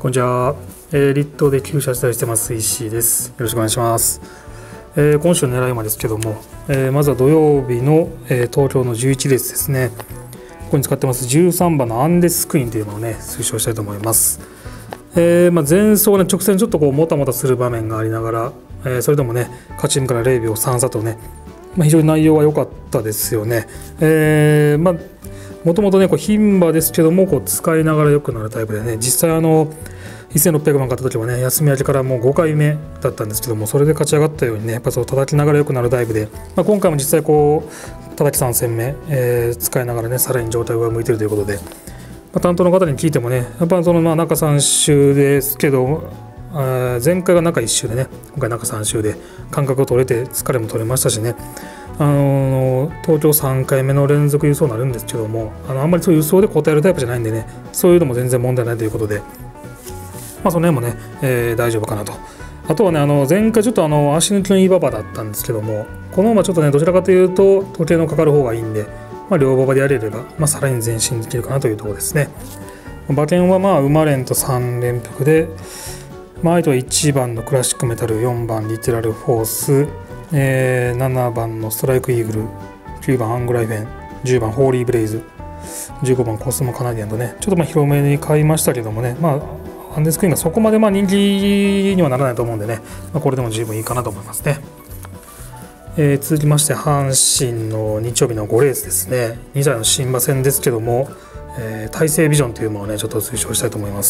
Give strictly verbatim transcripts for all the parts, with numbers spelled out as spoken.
こんにちは。えー、立東で厩舎したりしてます石井です。よろしくお願いします。えー、今週の狙い馬ですけども、えー、まずは土曜日の、えー、東京のじゅういちレースですね。ここに使ってますじゅうさんばんのアンデスクイーンというのをね推奨したいと思います。えーまあ、前走ね直線ちょっとこうもたもたする場面がありながら、えー、それでもね勝ち馬からゼロびょうさん差とね、まあ、非常に内容は良かったですよね。えー、まあもともとねこう牝馬ですけどもこう使いながら良くなるタイプでね、実際あのせんろっぴゃくまん買った時はね休み明けからもうごかいめだったんですけども、それで勝ち上がったようにねやっぱそう叩きながら良くなるタイプで、まあ、今回も実際こう叩きさん戦目、えー、使いながらねさらに状態が向いてるということで、まあ、担当の方に聞いてもねやっぱそのまあ中さん週ですけど、あ前回が中いっ週でね今回中さん週で感覚を取れて疲れも取れましたしね、あの東京さんかいめの連続輸送になるんですけども、あのあんまりそういう輸送で答えるタイプじゃないんでね、そういうのも全然問題ないということで、まあ、その辺もね、えー、大丈夫かなと。あとはねあの前回ちょっとあの足抜きのいい馬場だったんですけども、この馬ちょっとねどちらかというと時計のかかる方がいいんで、まあ、両馬場でやれれば、まあ、さらに前進できるかなというところですね。馬券はまあ馬連とさん連複で、まあ、あとはいちばんのクラシックメタル、よんばんリテラルフォース、えー、ななばんのストライクイーグル、きゅうばんハングライフェン、じゅうばんホーリーブレイズ、じゅうごばんコスモカナディアンとねちょっとまあ広めに買いましたけどもね、まあアンデスクイーンがそこまでまあ人気にはならないと思うんでね、まあ、これでも十分いいかなと思いますね。えー、続きまして阪神の日曜日のごレースですね。にさいの新馬戦ですけども、えー、大西ビジョンという馬をねちょっと推奨したいと思います。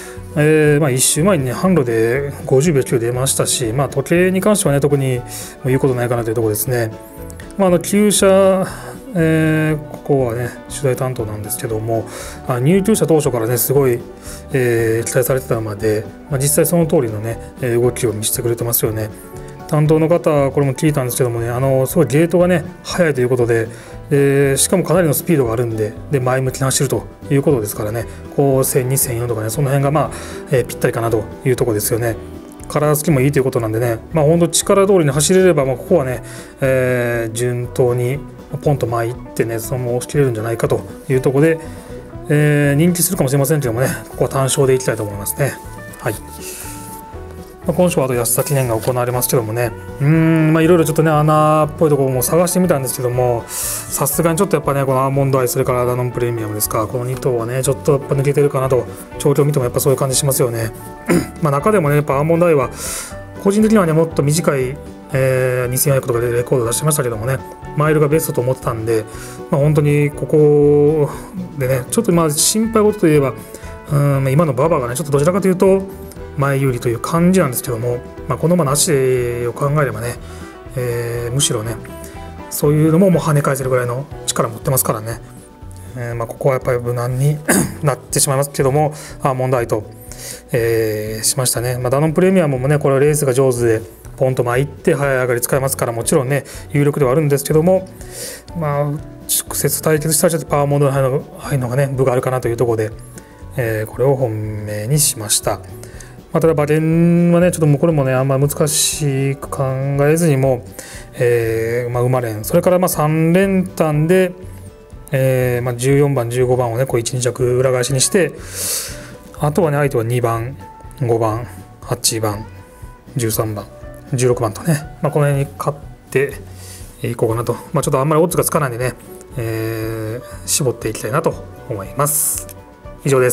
えーまあ、いっ週前にね販路でごじゅうびょうきゅう出ましたし、まあ、時計に関してはね特に言うことないかなというところですね。まあ、あの厩舎、えー、ここはね取材担当なんですけども、あ入厩舎当初からねすごい、えー、期待されてた馬で、まあ、実際その通りのね動きを見せてくれてますよね。担当の方これも聞いたんですけどもね、あのすごいゲートがね速いということで、でしかもかなりのスピードがあるんで、で前向きに走るということですからね、こうせんに、せんよんとかねその辺がまあ、えー、ぴったりかなというところですよね。体つきもいいということなんでね、まあ本当力通りに走れれば、まあ、ここはね、えー、順当にポンと前行ってねそのまま押し切れるんじゃないかというところで、えー、人気するかもしれませんけどもね、ここは単勝でいきたいと思いますね。はい。まあ、今週はあと安田記念が行われますけどもね、うーんまあいろいろちょっとね穴っぽいところも探してみたんですけども、さすがにちょっとやっぱねこのアーモンドアイ、それからダノンプレミアムですか、このに頭はねちょっとやっぱ抜けてるかなと、調教見てもやっぱそういう感じしますよね。まあ中でもねやっぱアーモンドアイは個人的にはねもっと短い、えー、にせんよんひゃくとかでレコード出してましたけどもね、マイルがベストと思ってたんで、まあ、本当にここでねちょっとまあ心配事といえば、うん今の馬場がねちょっとどちらかというと前有利という感じなんですけども、まあ、この馬の足を考えればね、えー、むしろねそういうのももう跳ね返せるぐらいの力持ってますからね、えーまあ、ここはやっぱり無難になってしまいますけども、アーモンドアイと、えー、しましたね。まあ、ダノンプレミアムもねこれはレースが上手でポンと前行って早い上がり使えますから、もちろんね有力ではあるんですけども、まあ直接対決したらちょっとパワーモードに入るのがね分があるかなというところで、えー、これを本命にしました。まあ、ただ馬券はねちょっともうこれもねあんま難しく考えずにも、えーまあ、馬連それからまあさん連単で、えーまあ、じゅうよんばんじゅうごばんをねこういちに着裏返しにして、あとはね相手はにばんごばんはちばんじゅうさんばんじゅうろくばんとね、まあ、この辺に勝っていこうかなと、まあ、ちょっとあんまりオッズがつかないんでね、えー、絞っていきたいなと思います。以上です。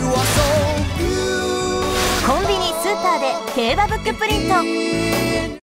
コンビニスーパーで競馬ブックプリント